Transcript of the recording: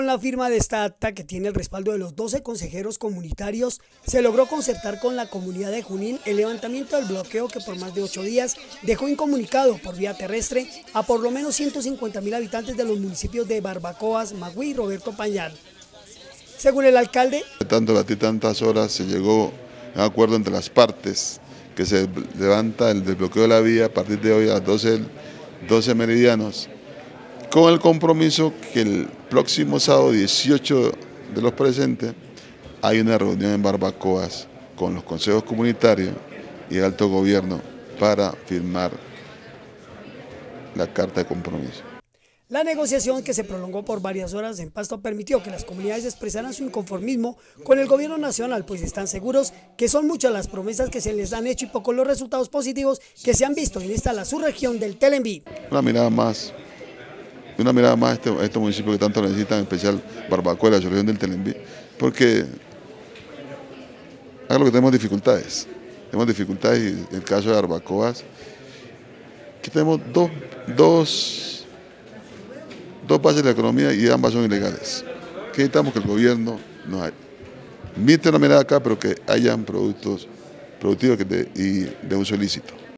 Con la firma de esta acta, que tiene el respaldo de los 12 consejeros comunitarios, se logró concertar con la comunidad de Junín el levantamiento del bloqueo que por más de 8 días dejó incomunicado por vía terrestre a por lo menos 150.000 habitantes de los municipios de Barbacoas, Magüí y Roberto Pañal. Según el alcalde, de tantas horas se llegó a un acuerdo entre las partes que se levanta el desbloqueo de la vía a partir de hoy a las 12 meridianos, con el compromiso que el próximo sábado 18 de los presentes hay una reunión en Barbacoas con los consejos comunitarios y el alto gobierno para firmar la carta de compromiso. La negociación, que se prolongó por varias horas en Pasto, permitió que las comunidades expresaran su inconformismo con el gobierno nacional, pues están seguros que son muchas las promesas que se les han hecho y pocos los resultados positivos que se han visto en esta la subregión del Telenví. Una mirada más a estos municipios que tanto necesitan, en especial Barbacoa y la región del Telenví, porque lo que tenemos dificultades y en el caso de Barbacoas, que tenemos dos bases de la economía y ambas son ilegales. Que necesitamos que el gobierno nos emita una mirada acá, pero que hayan productos productivos y de uso ilícito.